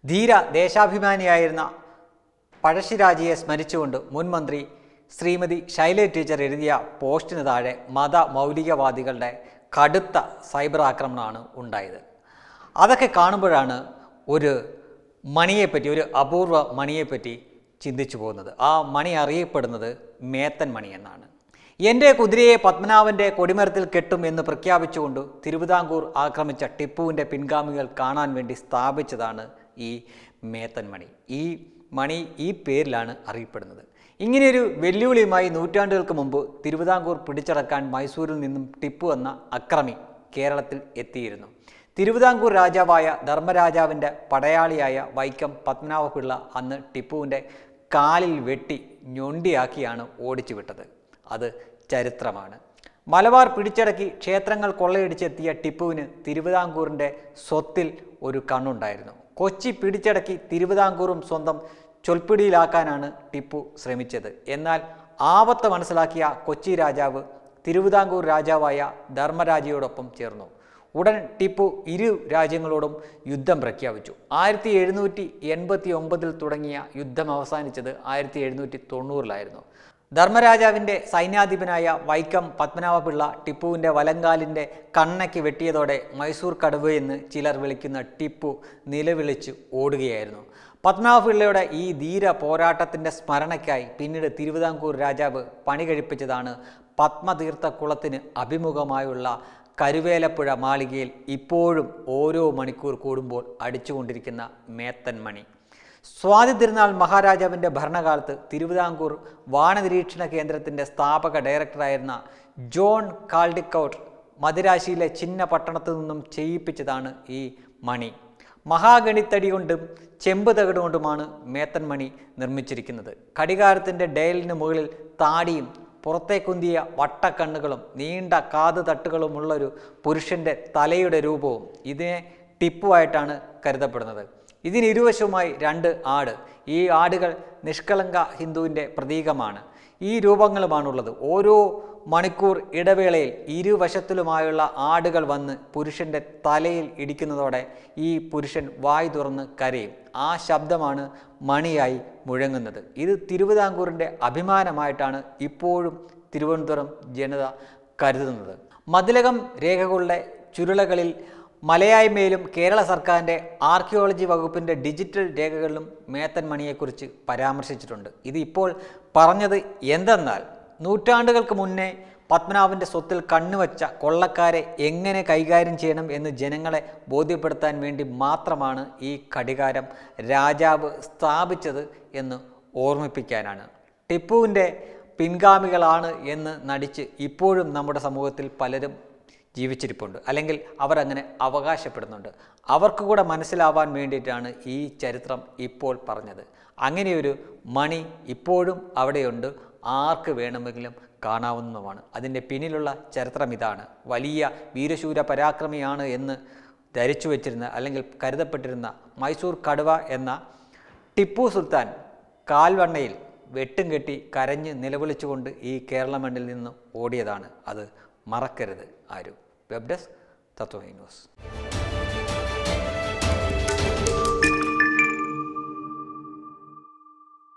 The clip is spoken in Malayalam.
ധീര ദേശാഭിമാനിയായിരുന്ന പഴശ്ശിരാജയെ സ്മരിച്ചുകൊണ്ട് മുൻ മന്ത്രി ശ്രീമതി ശൈല ടീച്ചർ എഴുതിയ പോസ്റ്റിന് താഴെ മത മൗലികവാദികളുടെ കടുത്ത സൈബർ ആക്രമണമാണ് ഉണ്ടായത്. അതൊക്കെ കാണുമ്പോഴാണ് ഒരു മണിയെപ്പറ്റി, ഒരു അപൂർവ മണിയെപ്പറ്റി ചിന്തിച്ചു പോകുന്നത്. ആ മണി അറിയപ്പെടുന്നത് മേത്തൻ മണി എന്നാണ്. എൻ്റെ കുതിരയെ പത്മനാഭൻ്റെ കൊടിമരത്തിൽ കെട്ടും എന്ന് പ്രഖ്യാപിച്ചുകൊണ്ട് തിരുവിതാംകൂർ ആക്രമിച്ച ടിപ്പുവിൻ്റെ പിൻഗാമികൾ കാണാൻ വേണ്ടി സ്ഥാപിച്ചതാണ് ഈ മേത്തൻ മണി. ഈ മണി ഈ പേരിലാണ് അറിയപ്പെടുന്നത്. ഇങ്ങനെയൊരു വെല്ലുവിളിയുമായി നൂറ്റാണ്ടുകൾക്ക് മുമ്പ് തിരുവിതാംകൂർ പിടിച്ചടക്കാൻ മൈസൂരിൽ നിന്നും ടിപ്പു എന്ന അക്രമി കേരളത്തിൽ എത്തിയിരുന്നു. തിരുവിതാംകൂർ രാജാവായ ധർമ്മരാജാവിൻ്റെ പടയാളിയായ വൈക്കം പത്മനാഭപിള്ള അന്ന് ടിപ്പുവിൻ്റെ കാലിൽ വെട്ടി ഞൊണ്ടിയാക്കിയാണ് ഓടിച്ചു വിട്ടത്. അത് ചരിത്രമാണ്. മലബാർ പിടിച്ചടക്കി ക്ഷേത്രങ്ങൾ കൊള്ളയടിച്ചെത്തിയ ടിപ്പുവിന് തിരുവിതാംകൂറിൻ്റെ സ്വത്തിൽ ഒരു കണ്ണുണ്ടായിരുന്നു. കൊച്ചി പിടിച്ചടക്കി തിരുവിതാംകൂറും സ്വന്തം ചൊൽപ്പിടിയിലാക്കാനാണ് ടിപ്പു ശ്രമിച്ചത്. എന്നാൽ ആപത്ത് മനസ്സിലാക്കിയ കൊച്ചി രാജാവ് തിരുവിതാംകൂർ രാജാവായ ധർമ്മരാജയോടൊപ്പം ചേർന്നു. ഉടൻ ടിപ്പു ഇരു രാജ്യങ്ങളോടും യുദ്ധം പ്രഖ്യാപിച്ചു. 1789 തുടങ്ങിയ യുദ്ധം അവസാനിച്ചത് 1790 ധർമ്മരാജാവിൻ്റെ സൈന്യാധിപനായ വൈക്കം പത്മനാഭപിള്ള ടിപ്പുവിൻ്റെ വലങ്കാലിൻ്റെ കണ്ണയ്ക്ക് വെട്ടിയതോടെ മൈസൂർ കടുവ എന്ന് ചിലർ വിളിക്കുന്ന ടിപ്പു നിലവിളിച്ച് ഓടുകയായിരുന്നു. പത്മനാഭപിള്ളയുടെ ഈ ധീര പോരാട്ടത്തിൻ്റെ സ്മരണയ്ക്കായി പിന്നീട് തിരുവിതാംകൂർ രാജാവ് പണി കഴിപ്പിച്ചതാണ് പത്മതീർത്ഥ കുളത്തിന് അഭിമുഖമായുള്ള കരുവേലപ്പുഴ മാളികയിൽ ഇപ്പോഴും ഓരോ മണിക്കൂർ കൂടുമ്പോൾ അടിച്ചുകൊണ്ടിരിക്കുന്ന മേത്തൻ മണി. സ്വാതി തിരുനാൾ മഹാരാജാവിൻ്റെ ഭരണകാലത്ത് തിരുവിതാംകൂർ വാനനിരീക്ഷണ കേന്ദ്രത്തിൻ്റെ സ്ഥാപക ഡയറക്ടറായിരുന്ന ജോൺ കാൾഡിക്കൗട്ട് മദിരാശിയിലെ ചിന്ന പട്ടണത്തു നിന്നും ചെയ്യിപ്പിച്ചതാണ് ഈ മണി. മഹാഗണിത്തടി കൊണ്ടും ചെമ്പ് തകിട് കൊണ്ടുമാണ് മേത്തൻ മണി നിർമ്മിച്ചിരിക്കുന്നത്. ഘടികാരത്തിൻ്റെ ഡയലിന് മുകളിൽ താടിയും പുറത്തേക്കുന്തിയ വട്ടക്കണ്ണുകളും നീണ്ട കാത് തട്ടുകളുമുള്ളൊരു പുരുഷൻ്റെ തലയുടെ രൂപവും ഇതിനെ ടിപ്പുവായിട്ടാണ് കരുതപ്പെടുന്നത്. ഇതിനിരുവശവുമായി 2 ആട്. ഈ ആടുകൾ നിഷ്കളങ്ക ഹിന്ദുവിൻ്റെ പ്രതീകമാണ്. ഈ രൂപങ്ങളുമാണുള്ളത്. ഓരോ മണിക്കൂർ ഇടവേളയിൽ ഇരുവശത്തിലുമായുള്ള ആടുകൾ വന്ന് പുരുഷൻ്റെ തലയിൽ ഇടിക്കുന്നതോടെ ഈ പുരുഷൻ വായ് തുറന്ന് കരയും. ആ ശബ്ദമാണ് മണിയായി മുഴങ്ങുന്നത്. ഇത് തിരുവിതാംകൂറിൻ്റെ അഭിമാനമായിട്ടാണ് ഇപ്പോഴും തിരുവനന്തപുരം ജനത കരുതുന്നത്. മതിലകം രേഖകളുടെ ചുരുളകളിൽ മലയായ്മയിലും കേരള സർക്കാരിൻ്റെ ആർക്കിയോളജി വകുപ്പിൻ്റെ ഡിജിറ്റൽ രേഖകളിലും മേത്തൻ മണിയെക്കുറിച്ച് പരാമർശിച്ചിട്ടുണ്ട്. ഇത് ഇപ്പോൾ പറഞ്ഞത് എന്തെന്നാൽ നൂറ്റാണ്ടുകൾക്ക് മുന്നേ പത്മനാഭൻ്റെ സ്വത്തിൽ കണ്ണുവച്ച കൊള്ളക്കാരെ എങ്ങനെ കൈകാര്യം ചെയ്യണം എന്ന് ജനങ്ങളെ ബോധ്യപ്പെടുത്താൻ വേണ്ടി മാത്രമാണ് ഈ ഘടികാരം രാജാവ് സ്ഥാപിച്ചത് എന്ന് ഓർമ്മിപ്പിക്കാനാണ്. ടിപ്പുവിൻ്റെ പിൻഗാമികളാണ് എന്ന് നടിച്ച് ഇപ്പോഴും നമ്മുടെ സമൂഹത്തിൽ പലരും ജീവിച്ചിരിപ്പുണ്ട്, അല്ലെങ്കിൽ അവർ അങ്ങനെ അവകാശപ്പെടുന്നുണ്ട്. അവർക്ക് കൂടെ മനസ്സിലാവാൻ വേണ്ടിയിട്ടാണ് ഈ ചരിത്രം ഇപ്പോൾ പറഞ്ഞത്. അങ്ങനെയൊരു മണി ഇപ്പോഴും അവിടെയുണ്ട്, ആർക്ക് വേണമെങ്കിലും കാണാവുന്നതുമാണ്. അതിൻ്റെ പിന്നിലുള്ള ചരിത്രം ഇതാണ്. വലിയ വീരശൂര പരാക്രമിയാണ് എന്ന് ധരിച്ചു വച്ചിരുന്ന അല്ലെങ്കിൽ കരുതപ്പെട്ടിരുന്ന മൈസൂർ കടുവ എന്ന ടിപ്പു സുൽത്താൻ കാൽവണ്ണയിൽ വെട്ടും കെട്ടി കരഞ്ഞ് നിലവിളിച്ചുകൊണ്ട് ഈ കേരള മണ്ണിൽ നിന്ന് ഓടിയതാണ്. അത് മറക്കരുത് ആരും. Web desk Tatwamayi news.